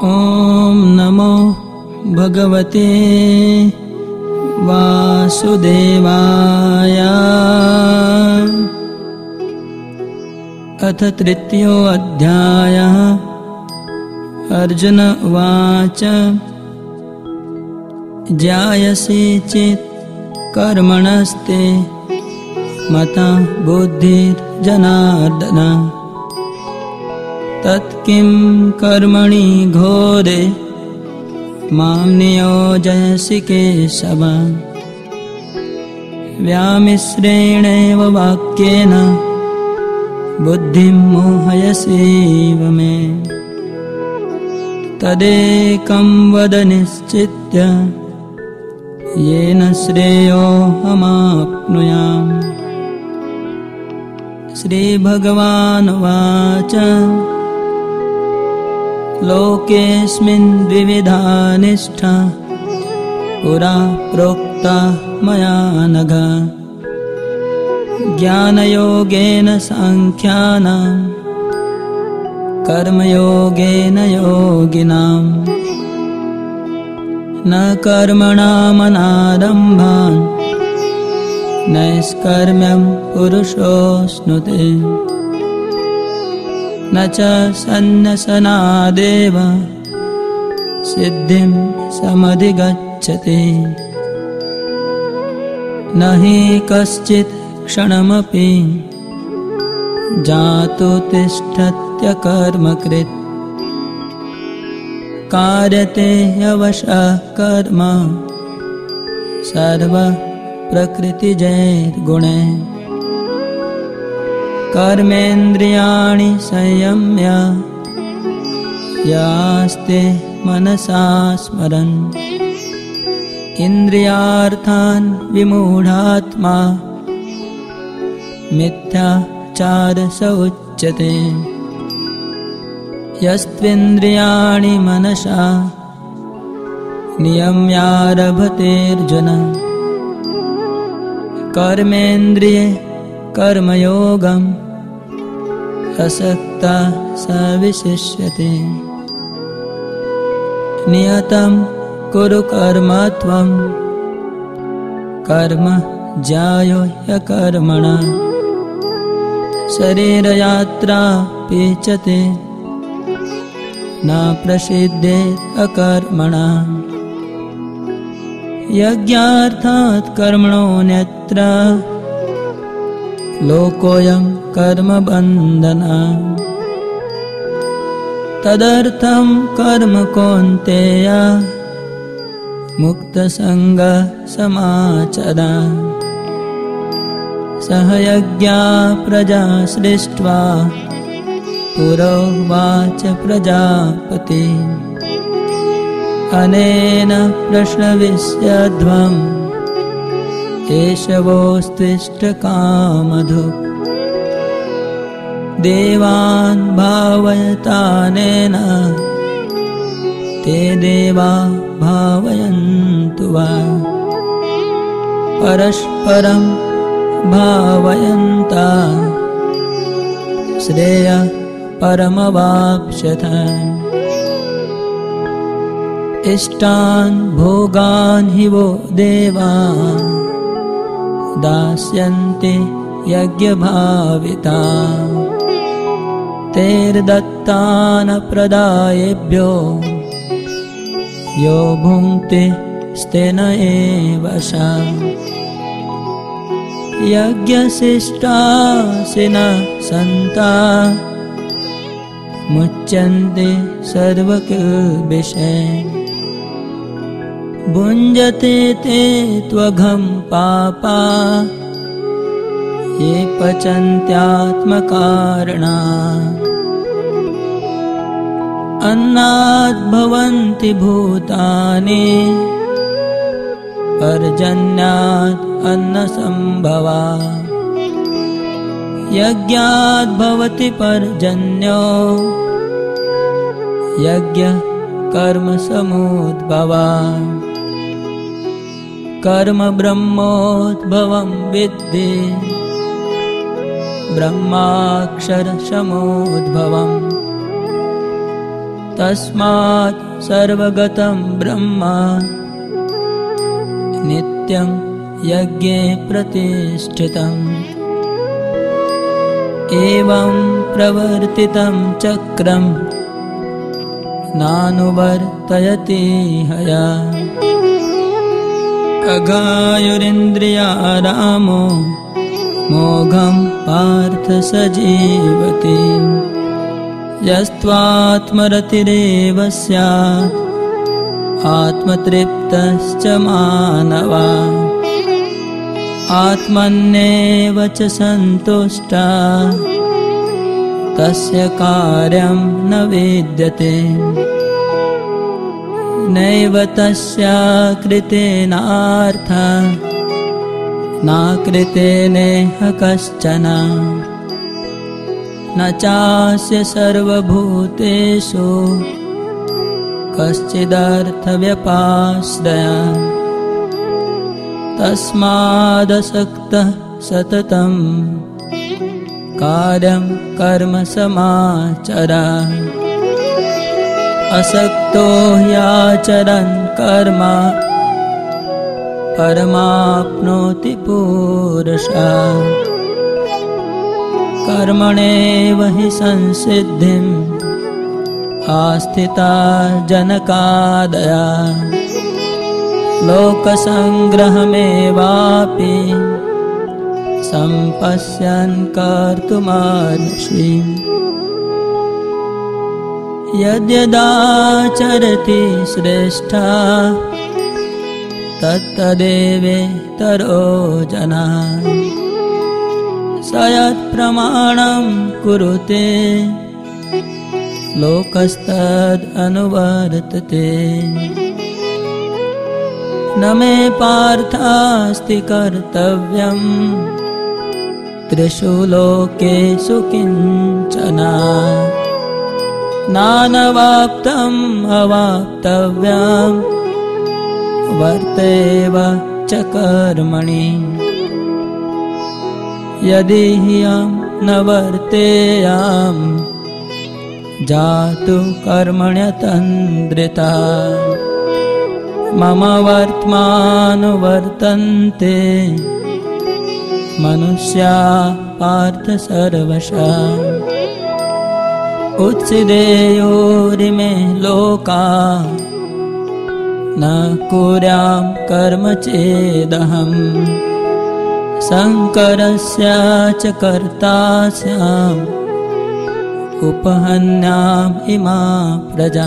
ॐ नमो भगवते वासुदेवाय। अथ तृतीयोऽध्यायः। अर्जुन उवाच ज्यायसि चेत् कर्मणस्ते मता बुद्धिर्जनार्दन तत्किं कर्मणि घोरे मां नियोजयसि केशव। व्यामिश्रेणेव वाक्येन बुद्धिं मोहयसीव मे। तदेकं वद निश्चित्य येन श्रेयोऽहमाप्नुयाम्। श्रीभगवानुवाच लोकेऽस्मिन् द्विविधा निष्ठा पुरा प्रोक्ता मया नघ। ज्ञानयोगेन साङ्ख्यानां कर्मयोगेन योगिनाम्। न कर्मणामनारम्भान् नैष्कर्म्यं पुरुषोऽश्नुते। न च सन्न्यसनादेव सिद्धिं समधिगच्छति। न हि कश्चित् क्षणमपि जातु तिष्ठत्यकर्मकृत्। कार्यते ह्यवशः कर्म सर्वप्रकृतिजैर्गुणैः। कर्मेन्द्रियाणि संयम्य यास्ते मनसा स्मरन्। इन्द्रियार्थान् विमूढात्मा मिथ्याचार स उच्यते। यस्त्विन्द्रियाणि मनसा नियम्यारभतेऽर्जुन। कर्मेन्द्रिये कर्मयोगम् असक्तः स विशिष्यते। नियतं कुरु कर्म त्वं कर्म ज्यायो ह्यकर्मणा। शरीरयात्रापि च ते न प्रसिद्धेत् अकर्मणा। यज्ञार्थात् कर्मणोऽन्यत्र लोकोऽयं कर्मबन्धनः। तदर्थं कर्म कौन्तेय मुक्तसङ्गः समाचर। सह यज्ञा प्रजा सृष्ट्वा पुरोवाच प्रजापति। अनेन प्रश्नविष्यध्वम् एषवोस्त्विष्टकामधुक्। देवान् भावयतानेन ते देवा भावयन्तु वा। परस्परं भावयन्ता श्रेयः परमवाप्स्यथ। इष्टान् भोगान् हि वो देवा दास्यन्ति यज्ञभाविता। तैर्दत्तान् प्रदायेभ्यो यो भुङ्क्ते स्तेन एव सा। यज्ञशिष्टाशिनः सन्ताः मुच्यन्ते सर्वकिल्बिषैः। भुञ्जते ते त्वघं पापा ये पचन्त्यात्मकारणात्। अन्नात् भवन्ति भूतानि पर्जन्यात् अन्नसम्भवा। यज्ञात् भवति पर्जन्यो यज्ञः कर्मसमुद्भवा। कर्म ब्रह्मोद्भवं विद्धि ब्रह्माक्षरसमुद्भवम्। तस्मात् सर्वगतं ब्रह्म नित्यं यज्ञे प्रतिष्ठितम्। एवं प्रवर्तितं चक्रं नानुवर्तयति हया। अगायुरिन्द्रियारामो मोघं पार्थ स जीवति। यस्त्वात्मरतिरेव स्यात् आत्मतृप्तश्च मानवा। आत्मन्येव च सन्तुष्टा तस्य कार्यं न विद्यते। नैव तस्या कृतेनार्था नाकृतेनेह कश्चन। न चास्य सर्वभूतेषु कश्चिदर्थव्यपाश्रयः। तस्मादसक्तः सततं कार्यं कर्म समाचर। असक्तो ह्याचरन् कर्म परमाप्नोति पुरुषः। कर्मणेव हि संसिद्धिम् आस्थिता जनकादया। लोकसंग्रहमेवापि सम्पश्यन् कर्तुमर्हसि। यद्यदाचरति श्रेष्ठा तत्तदेवेतरो जनाः। स यत्प्रमाणं कुरुते लोकस्तदनुवर्तते। न मे पार्थास्ति कर्तव्यं त्रिषु लोकेषु किञ्चन। नानवाप्तम् अवाप्तव्यं वर्तेव च कर्मणि। यदि ह्यं न वर्तेयं जातु कर्मण्यतन्द्रिता। मम वर्त्मानुवर्तन्ते मनुष्या पार्थ सर्वशः। उत्सिदेयोरिमे लोका न कुर्यां कर्म चेदहम्। शङ्करस्य च कर्ता स्याम् उपहन्याम् इमा प्रजा।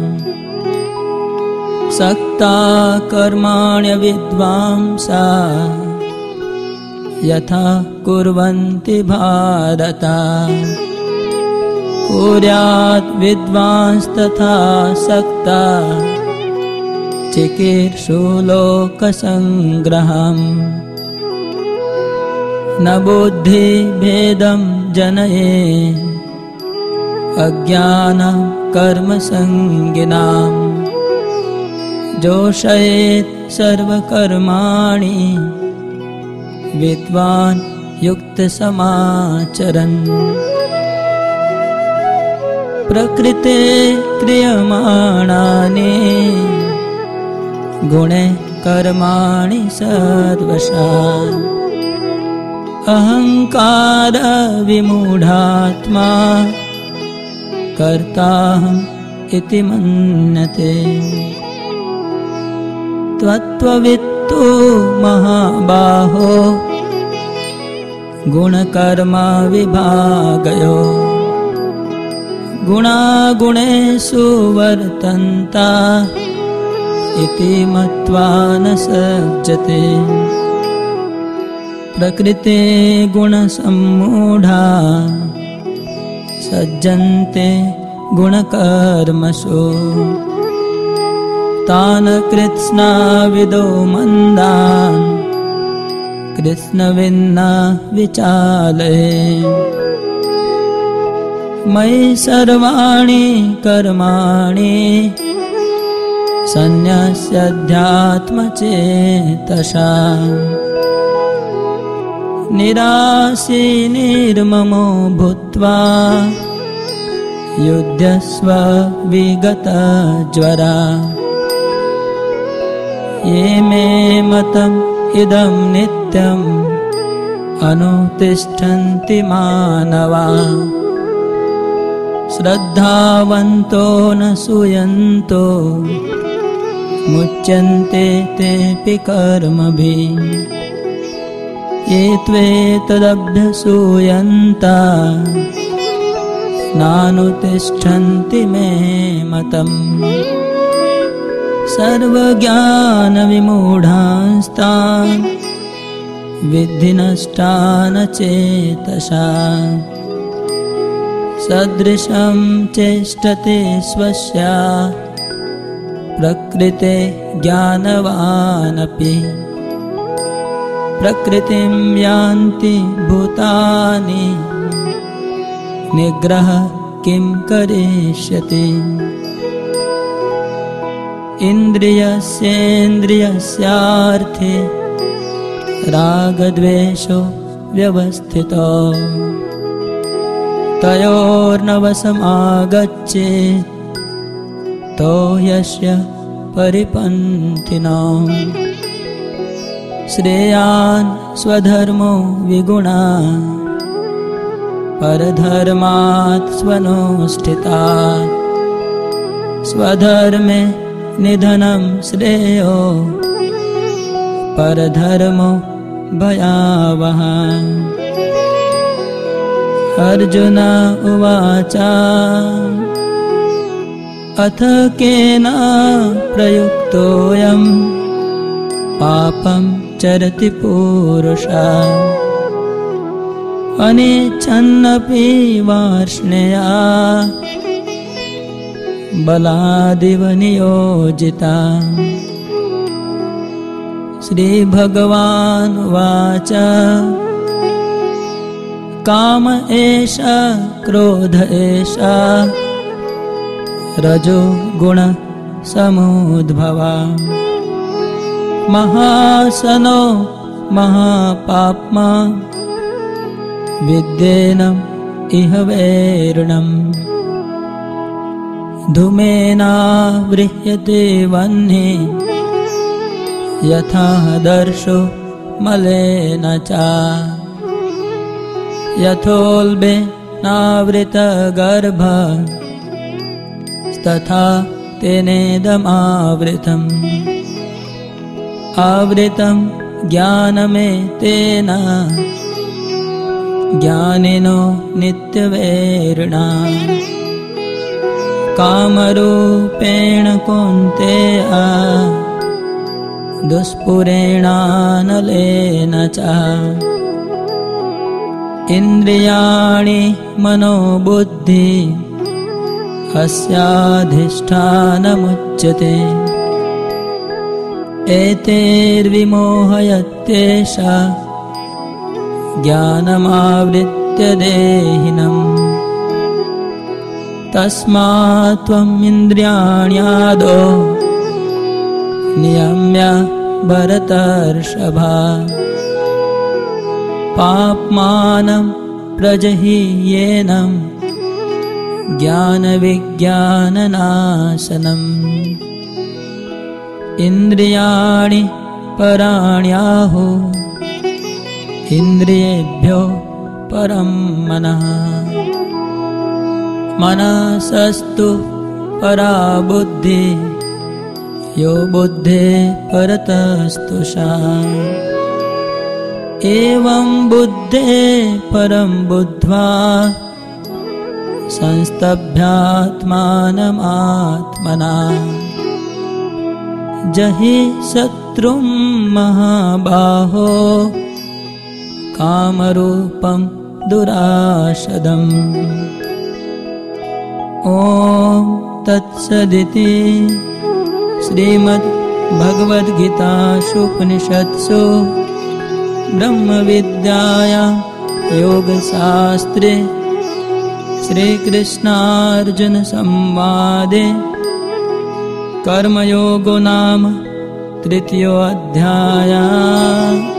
सक्ता कर्माण्य विद्वांसा यथा कुर्वन्ति भारत। कुर्यात् विद्वांस्तथा सक्ता चिकीर्षु लोकसंग्रहम्। न बुद्धिभेदं जनयेत् अज्ञानं कर्मसंगिनाम्। जोषयेत् सर्वकर्माणि विद्वान् युक्तसमाचरन्। प्रकृते क्रियमाणानि गुणे कर्माणि सर्वशः। अहंकार विमूढात्मा कर्ताहम् इति मन्यते। त्वत्त्ववित्तु महाबाहो गुणकर्म विभागयो। गुणागुणेषु वर्तन्ता इति मत्वा न सज्जते। प्रकृते गुणसम्मूढा सज्जन्ते गुणकर्मसु। तान् कृत्स्नाविदो मन्दान् कृत्स्नविन्ना विचालये। मयि सर्वाणि कर्माणि सन्न्यस्याध्यात्मचेतसा। निराशी निर्ममो भूत्वा युध्यस्व विगतज्वरा ये मे मतम् इदं नित्यम् अनुतिष्ठन्ति मानवा श्रद्धावन्तो न सूयन्तो मुच्यन्ते तेऽपि कर्मभिः ये त्वेतदभ्यसूयन्ता नानुतिष्ठन्ति मे मतम् सर्वज्ञानविमूढांस्तान् विद्धि नष्टान् चेतसा सदृशं चेष्टते स्वस्या प्रकृते ज्ञानवानपि प्रकृतिं यान्ति भूतानि निग्रह किं करिष्यति इन्द्रियस्येन्द्रियस्यार्थे रागद्वेषो व्यवस्थितो तयोर्नवसमागच्छेत् तो यस्य परिपन्थिनो श्रेयान् स्वधर्मो विगुणा परधर्मात् स्वनुष्ठितात् स्वधर्मे निधनं श्रेयो परधर्मो भयावहः अर्जुन उवाच अथ केन प्रयुक्तोऽयं पापं चरति पुरुषः अनिच्छन्नपि वार्ष्णेया बलादिव नियोजिता श्रीभगवान् उवाच काम एष क्रोध एष रजो गुण समुद्भवा महासनो महापाप्मा विद्येनम् इह वैरिणम् धूमेनावृह्यते वह्निः यथा दर्शो मलेन च यथोल्बेनावृतगर्भः तथा तेनेदमावृतम् आवृतं ज्ञानमेतेन ज्ञानिनो नित्यवैरिणा कामरूपेण कौन्तेय दुष्पुरेणानलेन च इन्द्रियाणि मनोबुद्धि अस्याधिष्ठानमुच्यते एतैर्विमोहयत्येषा ज्ञानमावृत्य देहिनम् तस्मात् त्वम् इन्द्रियाण्यादौ नियम्य भरतर्षभा पाप्मानं प्रजह्येनं ज्ञानविज्ञाननाशनम् इन्द्रियाणि पराण्याहुः इन्द्रियेभ्यो परं मनः मनसस्तु परा बुद्धिः यो बुद्धेः परतस्तुषा एवं बुद्धेः परं बुद्ध्वा संस्तभ्यात्मानमात्मना जहि शत्रुं महाबाहो कामरूपं दुराशदम् ॐ तत्सदिति श्रीमद्भगवद्गीतासु उपनिषत्सु ब्रह्मविद्यायां योगशास्त्रे श्रीकृष्णार्जुनसंवादे कर्मयोगो नाम तृतीयोऽध्यायः।